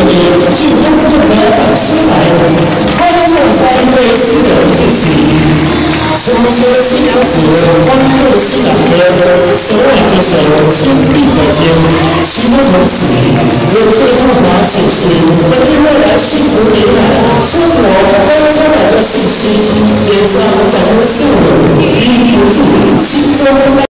也就公众的展出来，观众在对新人进行。从前新娘子欢乐新郎哥，手挽着手，天地的天，齐头同喜，有最后华喜事，欢迎未来幸福美满，生活都充满着信心，脸上展露笑容，抑不住心中。